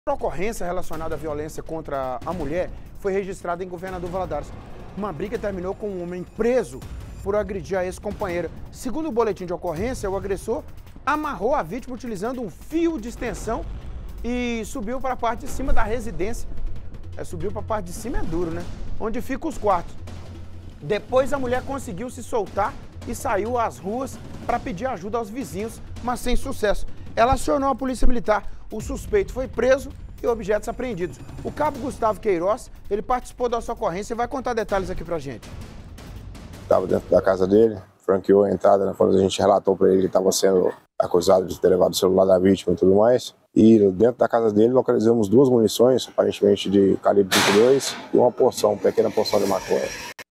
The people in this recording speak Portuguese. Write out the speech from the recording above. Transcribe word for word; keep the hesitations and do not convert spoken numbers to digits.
A ocorrência relacionada à violência contra a mulher foi registrada em Governador Valadares. Uma briga terminou com um homem preso por agredir a ex-companheira. Segundo o boletim de ocorrência, o agressor amarrou a vítima utilizando um fio de extensão e subiu para a parte de cima da residência. É, subiu para a parte de cima é duro, né? Onde ficam os quartos. Depois a mulher conseguiu se soltar e saiu às ruas para pedir ajuda aos vizinhos, mas sem sucesso. Ela acionou a polícia militar. O suspeito foi preso e objetos apreendidos. O cabo Gustavo Queiroz, ele participou da sua ocorrência e vai contar detalhes aqui pra gente. Estava dentro da casa dele, franqueou a entrada, né, quando a gente relatou para ele que estava sendo acusado de ter levado o celular da vítima e tudo mais. E dentro da casa dele localizamos duas munições, aparentemente de calibre vinte e dois, e uma porção, uma pequena porção de maconha.